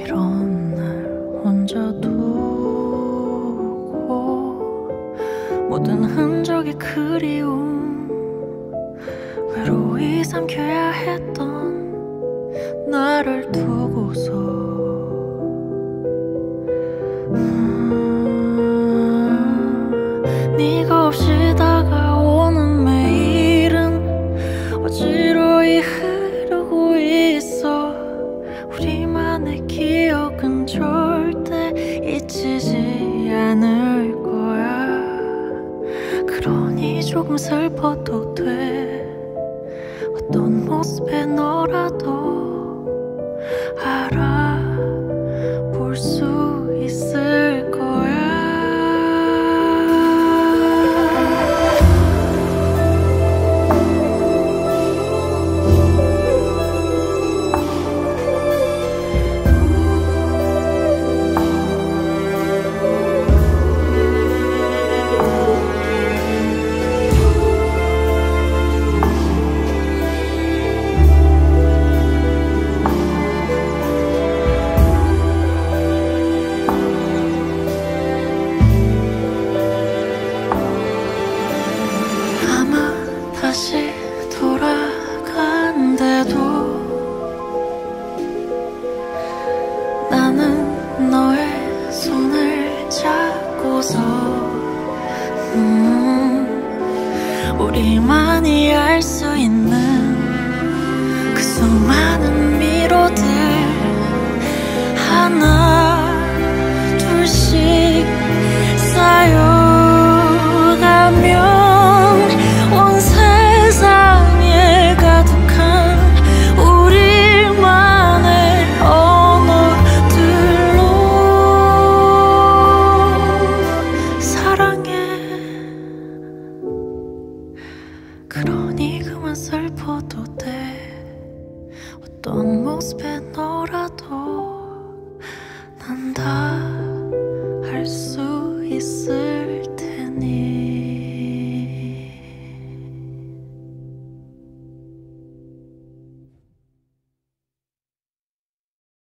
이런 날 혼자 두고 모든 흔적이 그리움 외로이 삼켜야 했던 나를 두고서 네가 없이 다가오는 매일은 어지러이 흐르고 있어. 우리만의 기억은 절대 잊히지 않을 거야. 그러니 조금 슬퍼도 돼. 어떤 모습의 너라도 알아볼 수 있을 거야. 다시 돌아간대도 나는 너의 손을 잡고서 우리만이 알 수 있는 그 수많은 미로들 하나 둘씩 쌓여가면 그러니 그만 슬퍼도 돼. 어떤 모습의 너라도 난 다